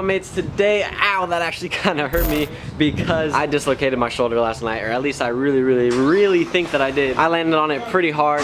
mates. Today, ow, that actually kind of hurt me because I dislocated my shoulder last night, or at least I really think that I did. I landed on it pretty hard.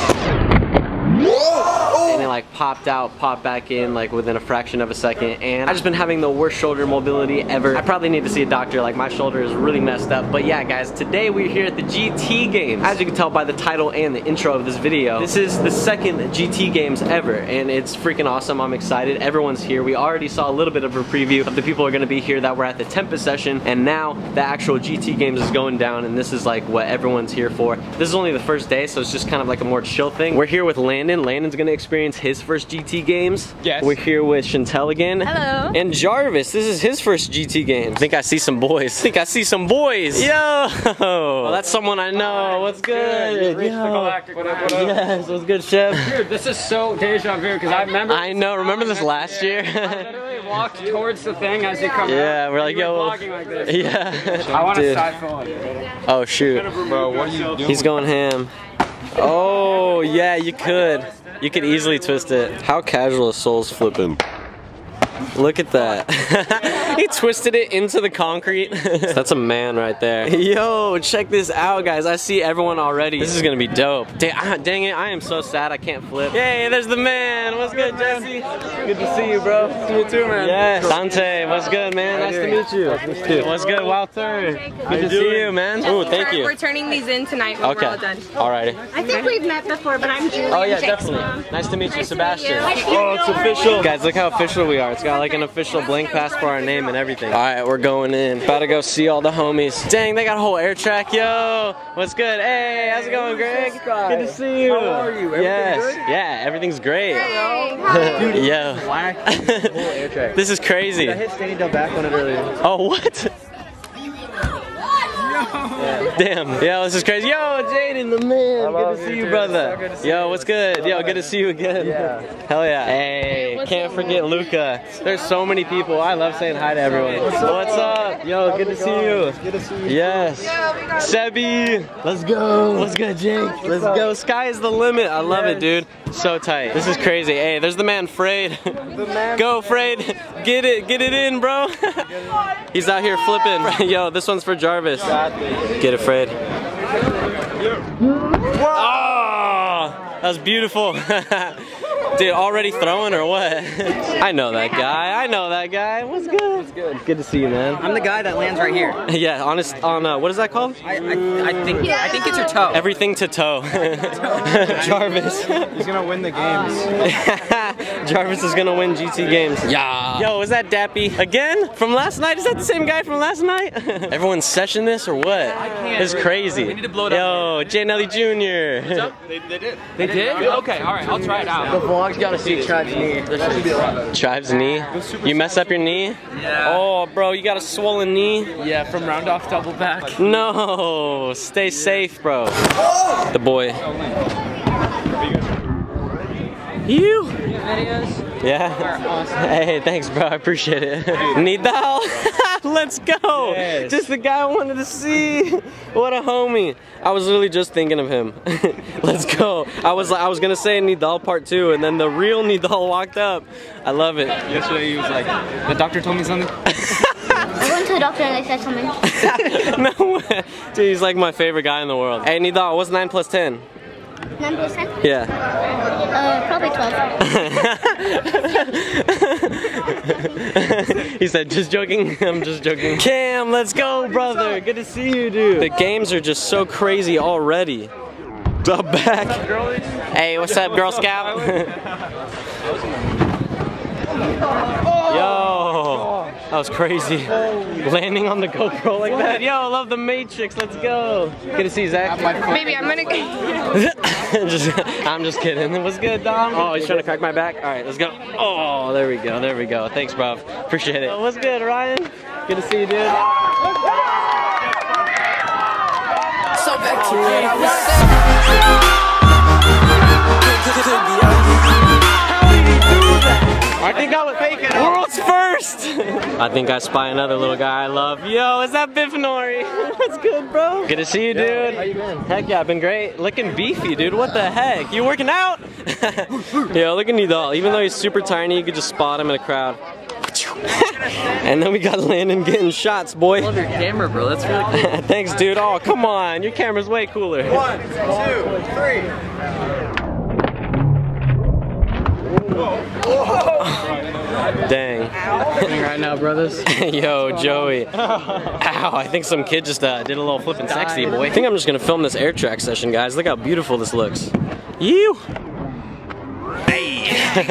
And it like popped out, popped back in like within a fraction of a second, and I've just been having the worst shoulder mobility ever. I probably need to see a doctor, like my shoulder is really messed up. But yeah guys, today we're here at the GT Games. As you can tell by the title and the intro of this video, this is the second GT Games ever, and it's freaking awesome. I'm excited. Everyone's here. We already saw a little bit of a preview of the people who are gonna be here that were at the Tempest session, and now the actual GT Games is going down, and this is like what everyone's here for. This is only the first day, so it's just kind of like a more chill thing. We're here with Landon. Landon's gonna experience his first GT Games. Yes. We're here with Chantel again. Hello. And Jarvis, this is his first GT Games. I think I see some boys. Yo! Well, that's someone I know. What's good? Yes, what's good, Chef? Dude, this is so deja vu because I remember. I know. Remember this last year? I literally walked towards the thing as you come Yeah, out. we're like, yo. Vlogging like this. Yeah. I want to Dude. side forward. Oh shoot. Bro, what are you doing? He's going ham. Oh yeah, you could. You could easily twist it. How casual is Soul's flipping? Look at that. He twisted it into the concrete. That's a man right there. Yo, check this out, guys. I see everyone already. This is gonna be dope. Dang it, I am so sad I can't flip. Yay, there's the man. What's good, Jesse? Good to see you, bro. You too, man. Yes. Dante, what's good, man? Nice to meet you. What's good, Walter? Good to see you, man. Ooh, thank you. We're turning these in tonight when we're all done. Alrighty. I think we've met before, but I'm Julie. Oh yeah, definitely. Nice to meet you, Sebastian. Oh, it's official. Guys, look how official we are. It's got like an official blank pass for our name and everything. Alright, we're going in. About to go see all the homies. Dang, they got a whole air track. Yo, what's good? Hey, how's it going, Greg? Good to see you. How are you? Yes. Everything good? Yeah, everything's great. Dude, Yo. black whole air track. This is crazy. I hit standing down back on it earlier. Oh, what? Yeah. Damn. Yo, this is crazy. Yo, Jaden, the man. Good to see you, brother. So good to see Yo, you. what's good? Yo, good to see you again. Yeah. Hell yeah. Hey, can't forget Luca. There's so many people. I love saying hi to everyone. What's up? Yo, good to see you. Good to see you. Yes. Sebi. Let's go. What's good, Jake? Let's go. Sky is the limit. I love it, dude. So tight. This is crazy. Hey, there's the man, Frade. Go, Frade. Get it in, bro. He's out here flipping. Yo, this one's for Jarvis. Get it, Fred. Oh, that was beautiful. Dude, already throwing or what? I know that guy. What's good? What's good? Good to see you, man. I'm the guy that lands right here. Yeah, what is that called? I think it's your toe. Everything to toe. Jarvis. He's gonna win the games. Jarvis is gonna win GT Games. Yeah. Yo, is that Dappy again from last night? Is that the same guy from last night? Everyone's session this or what? It's crazy. We need to blow it up. Yo, Jay Nelly Jr. What's up? They did? They did? Okay, alright, I'll try it out. The vlog's gotta see Tribe's knee. Tribe's knee? You mess up your knee? Yeah. Oh, bro, you got a swollen knee? Yeah, from round off double back. No, stay safe, bro. The boy. You? Videos? Yeah? Awesome. Hey, thanks, bro. I appreciate it. Nidal, let's go. Yes. Just the guy I wanted to see. What a homie. I was literally just thinking of him. Let's go. I was gonna say Nidal part 2, and then the real Nidal walked up. I love it. Yesterday he was like, the doctor told me something. I went to the doctor and they said something. No way. Dude, he's like my favorite guy in the world. Hey, Nidal, what's 9 plus 10? 9%? Yeah. Probably 12. He said, just joking. I'm just joking. Cam, let's go, brother. Good to see you, dude. The games are just so crazy already. The back. Hey, what's up, Girl Scout? Yo, that was crazy. Landing on the GoPro like that. Yo, I love the Matrix. Let's go. Good to see you, Zach. Maybe I'm gonna. I'm just kidding. What's good, Dom? Oh, he's trying to crack my back. All right, let's go. Oh, there we go. There we go. Thanks, bro. Appreciate it. What's good, Ryan? Good to see you, dude. So back to what I was saying. I think I was faking. World's first. I think I spy another little guy I love. Yo, is that Bifnori? What's good, bro? Good to see you, dude. How you been? Heck yeah, I've been great. Looking beefy, dude. What the heck? You working out? Yo, look at Nidal. Even though he's super tiny, you could just spot him in a crowd. And then we got Landon getting shots, boy. I love your camera, bro. That's really cool. Thanks, dude. Oh, come on. Your camera's way cooler. 1, 2, 3. Dang. Right now, brothers. Yo, Joey. Ow, I think some kid just did a little flipping sexy, boy. I think I'm just gonna film this air track session, guys. Look how beautiful this looks. You. Hey.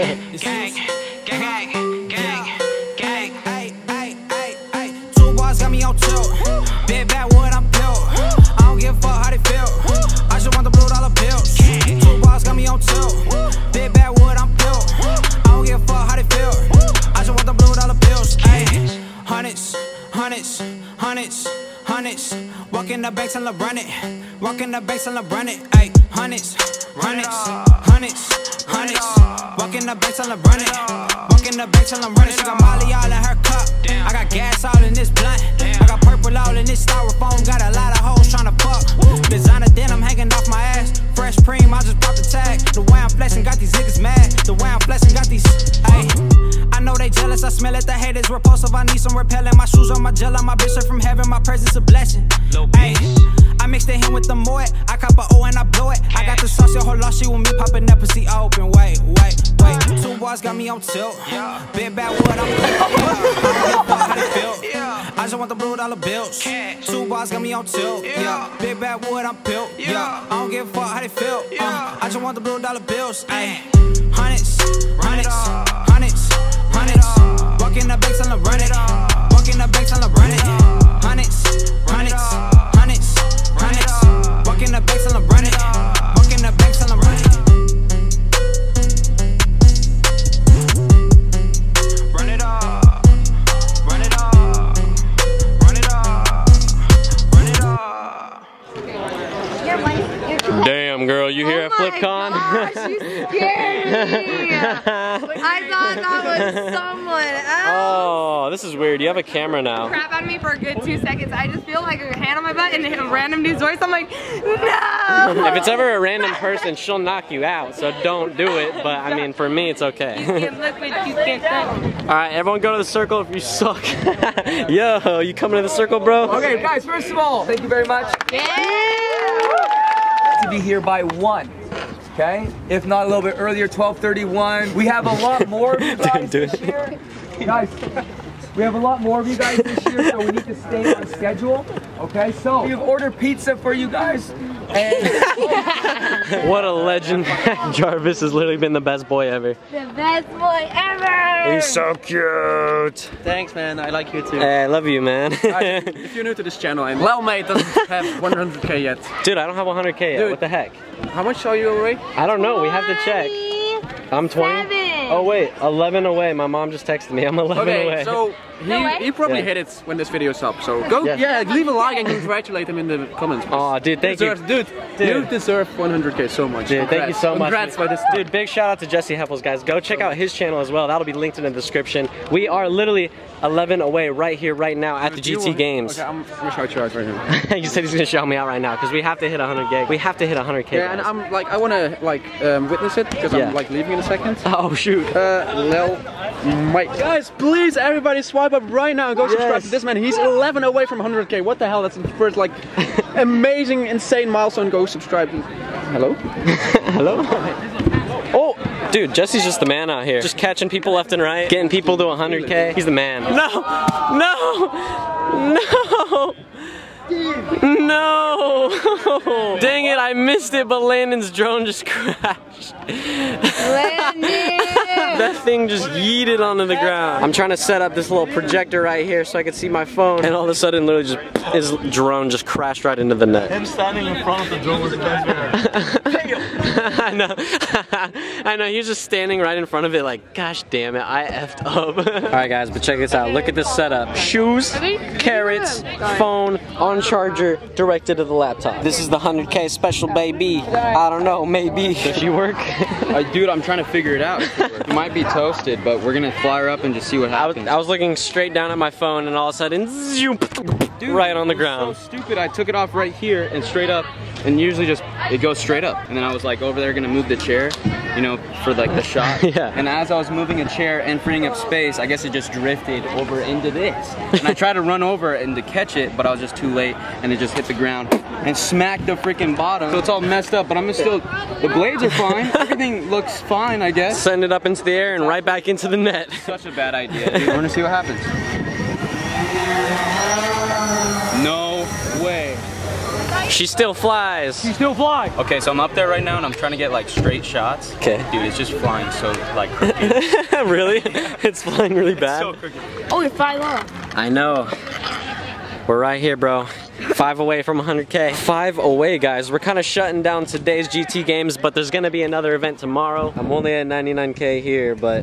Two bars got me on tilt. Big backwood, I'm built. I don't give a fuck how they feel. I just want the blue dollar bills. Two bars got me on tilt. Big backwood, I'm built. I don't give a fuck how they feel. I just want the blue dollar bills. Ayy, hundreds, hundreds, hundreds, hundreds. Walking the banks and run it. Walking the banks and run it. Ayy, hundreds, hundreds, hundreds, hundreds. Walking the banks and run it. Walking the banks and run it. She got Molly all in her cup. I got gas all in this blunt. I got purple all in this styrofoam. Got a lot of hoes tryna fuck. Designer denim hanging off my ass. Fresh cream, I just popped the tag. The way I'm flexing got these niggas mad. The way I'm flexing got these. Ayy, I know they jealous. I smell it. The haters repulsive. I need some repellent. My shoes on my gel. My bitch are from heaven. My presence a blessing. Ayy, I mixed the hen with the Moet. I cop a O and I blow it. I got the sauce, your whole lot. She with me popping up and see open. Wait, wait, wait. Two bars got me on tilt. Big bad wood, I'm how they feel. I just want the blue dollar bills. Two bars got me on tilt. Yeah, big bad wood, I'm built. Yeah, I don't give a fuck how they feel. I just want the blue dollar bills. Ayy, hundreds, hundreds, hundreds, hundreds. Walking the banks and run it. Walking the banks and run it. Hundreds, hundreds, hundreds, hundreds. Walking the banks and run it. Walking the banks and run it. Run it up, run it up, run it up, run it up. Damn, girl, you here at FlipCon? Gosh, you scared me. I thought that was someone else. Oh, this is weird. You have a camera now. Crap out of me for a good 2 seconds. I just feel like a hand on my butt and a random dude's voice. I'm like, no. If it's ever a random person, she'll knock you out. So don't do it. But I mean, for me, it's okay. You can't look, but you can't think. All right, everyone, go to the circle if you suck. Yo, you coming to the circle, bro? Okay, guys, first of all, thank you very much. To be here by 1. Okay? If not a little bit earlier, 12:31. We have a lot more of you guys this year. Guys, we have a lot more of you guys this year, so we need to stay on schedule. Okay, so we've ordered pizza for you guys. And What a legend. Jarvis has literally been the best boy ever. The best boy ever! He's so cute. Thanks, man. I like you too. Hey, I love you, man. If you're new to this channel, and Lel Mate doesn't have 100K yet. Dude, I don't have 100K yet. Dude. What the heck? How much are you away? I don't know. We have to check. I'm 20. 7. Oh wait, 11 away. My mom just texted me. I'm 11 away. Okay, so he probably hit it when this video's up. So go, leave a like and congratulate him in the comments. Oh, dude, thank you. Dude, you deserve 100K so much. Dude, thank you so much. Congrats by this. Dude, big shout out to Jesse Heppels, guys. Go check out his channel as well. That'll be linked in the description. We are literally 11 away right here, right now at the GT Games. Okay, I'm gonna shout you out right now. You said he's gonna shout me out right now because we have to hit 100K. We have to hit 100K. Yeah, and I'm like, I wanna like witness it because I'm like leaving in a second. Oh shoot. Lel Mate. Guys, please, everybody, swipe up right now and go subscribe to this man. He's 11 away from 100K. What the hell? That's the first like amazing, insane milestone. Go subscribe. Hello? Hello? Oh, dude, Jesse's just the man out here. Just catching people left and right, getting people to 100K. He's the man. No! No! No! No! Dang it, I missed it, but Landon's drone just crashed. Landon! That thing just yeeted onto the ground. I'm trying to set up this little projector right here so I can see my phone, and all of a sudden, literally just his drone just crashed right into the net. Him standing in front of the drone was the best I know. I know, he was just standing right in front of it like, gosh damn it, I effed up. Alright guys, but check this out. Look at this setup. Shoes, carrots, phone, on charger, directed to the laptop. This is the 100K special, baby. I don't know, maybe. Does she work? Dude, I'm trying to figure it out. It might be toasted, but we're gonna fly her up and just see what happens. I was looking straight down at my phone and all of a sudden, zoom. Dude, right on the it was ground. so stupid. I took it off right here and straight up, and usually just it goes straight up. And then I was like over there gonna move the chair, you know, for like the shot. Yeah. And as I was moving a chair and freeing up space, I guess it just drifted over into this. And I tried to run over and to catch it, but I was just too late, and it just hit the ground and smacked the freaking bottom. So it's all messed up, but I'm still. The blades are fine. Everything looks fine, I guess. Send it up into the air and right back into the net. Such a bad idea, dude. We're gonna see what happens. No way. She still flies. She still fly. Okay, so I'm up there right now and I'm trying to get like straight shots. Okay. Dude, it's just flying so like crooked. Really? It's flying really bad. So crooked. Oh, you're 5 off. I know. We're right here, bro. 5 away from 100K. 5 away, guys. We're kind of shutting down today's GT games, but there's gonna be another event tomorrow. I'm only at 99K here, but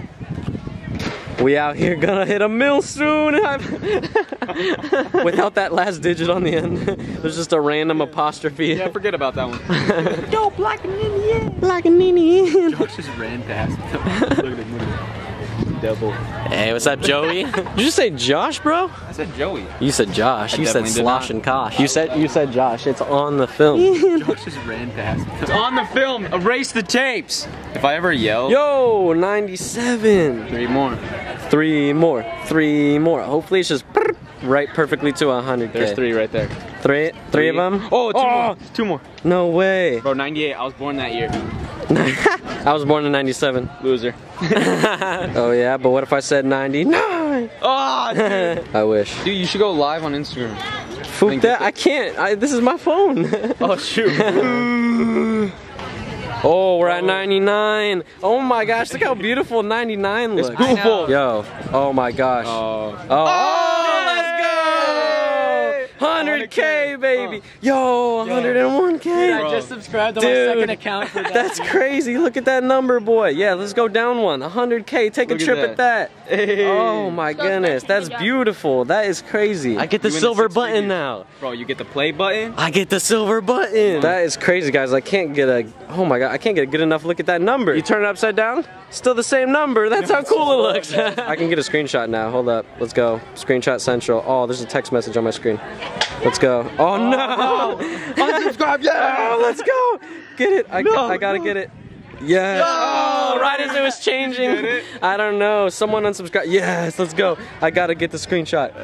we out here gonna hit a mill soon. Without that last digit on the end. There's just a random apostrophe. Yeah, forget about that one. Yo, Black and Nini. Black and Nini. Josh just ran past him. Look at him. Double. Hey, what's up, Joey? Did you say Josh, bro? I said Joey. You said Josh. You said definitely did Slosh not. and Kosh. You said Josh. It's on the film. Josh just ran past him. It's on the film. Erase the tapes. If I ever yell. Yo, 97. 3 more. 3 more. 3 more. Hopefully it's just right perfectly to 100K. There's 3 right there. Three of them? Oh, 2 more. 2 more. No way. Bro, 98. I was born that year. I was born in 97. Loser. Oh yeah, but what if I said 99? Oh, dude. I wish. Dude, you should go live on Instagram. Fook that, I can't. This is my phone. Oh, shoot. Oh, we're at 99. Oh my gosh, look how beautiful 99 looks. It's beautiful. Yo, oh my gosh. Oh. Let's go! 100K, baby. Yo, 101K. Dude, I just subscribed to my second account for that. That's crazy. Look at that number, boy. Yeah, let's go down one. 100K. Take a trip at that. Hey. Oh my goodness, that's beautiful. That is crazy. I get the silver button now. Bro, you get the play button? I get the silver button. That is crazy, guys. I can't get a, oh my god, I can't get a good enough look at that number. You turn it upside down, still the same number. That's how cool it looks. I can get a screenshot now. Hold up. Let's go. Screenshot central. Oh, there's a text message on my screen. Let's go. Oh no! Unsubscribe, yeah! Oh, let's go. Get it. I gotta get it. Yes. Oh, right as it was changing. I don't know. Someone unsubscribed. Yes, let's go. I gotta get the screenshot.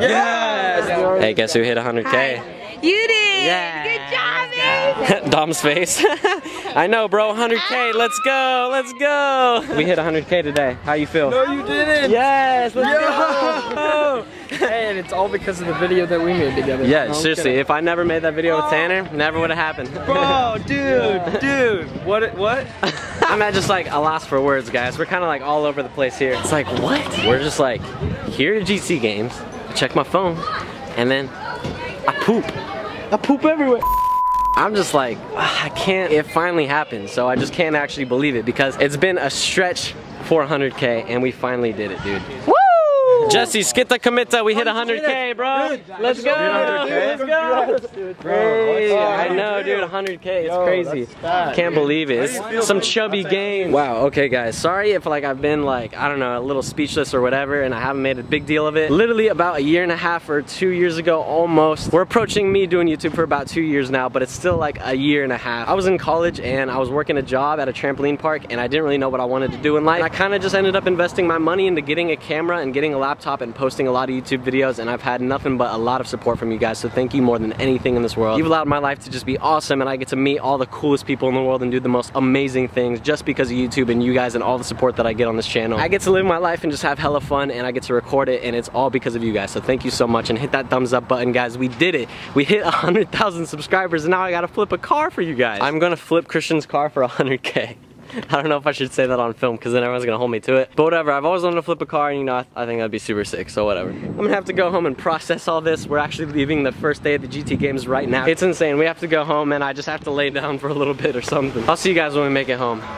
Yes. Hey, guess who hit 100K? Hi. You did. Yeah. Good job, babe. Dom's face. I know, bro. 100K. Let's go. Let's go. We hit 100K today. How you feel? No, you didn't. Yes. Let's go. Hey, and it's all because of the video that we made together. Yeah, No, I'm seriously. kidding. If I never made that video with Tanner, never would have happened. Bro, dude. What? I'm at just like a loss for words, guys. We're kind of like all over the place here. It's like, what? We're just like here at GT Games. I check my phone, and then I poop. I poop everywhere. I'm just like, I can't. It finally happened, so I just can't actually believe it because it's been a stretch for 100K, and we finally did it, dude. Woo! Jesse, skitta committa, we hit 100K, bro. Let's go. Let's go. Hey, I know, dude, 100K, it's crazy. Can't believe it. It's some chubby game. Wow, okay, guys. Sorry if like I've been like, I don't know, a little speechless or whatever, and I haven't made a big deal of it. Literally about 1.5 years or 2 years ago, almost. We're approaching me doing YouTube for about 2 years now, but it's still like 1.5 years. I was in college and I was working a job at a trampoline park, and I didn't really know what I wanted to do in life. And I kind of just ended up investing my money into getting a camera and getting a laptop and posting a lot of YouTube videos, and I've had nothing but a lot of support from you guys, so thank you more than anything in this world. You've allowed my life to just be awesome, and I get to meet all the coolest people in the world and do the most amazing things just because of YouTube and you guys and all the support that I get on this channel. I get to live my life and just have hella fun, and I get to record it, and it's all because of you guys, so thank you so much, and hit that thumbs up button, guys. We did it. We hit 100,000 subscribers, and now I gotta flip a car for you guys. I'm gonna flip Christian's car for 100K. I don't know if I should say that on film because then everyone's gonna hold me to it. But whatever, I've always wanted to flip a car, and you know, I think that'd be super sick, so whatever. I'm gonna have to go home and process all this. We're actually leaving the first day of the GT Games right now. It's insane. We have to go home, and I just have to lay down for a little bit or something. I'll see you guys when we make it home.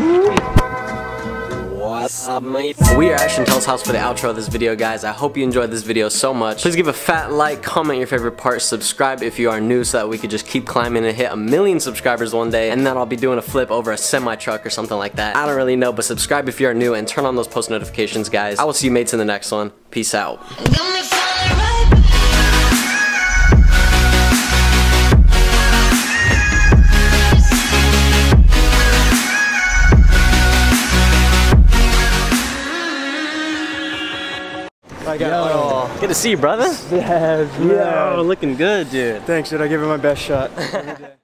What's up, mates? We are at Chantel's house for the outro of this video, guys. I hope you enjoyed this video so much. Please give a fat like, comment your favorite part, subscribe if you are new so that we could just keep climbing and hit 1 million subscribers one day, and then I'll be doing a flip over a semi-truck or something like that. I don't really know, but subscribe if you are new and turn on those post notifications, guys. I will see you mates in the next one. Peace out. I got Good to see you, brother. Yes, man. Yo, looking good, dude. Thanks, dude. I give it my best shot.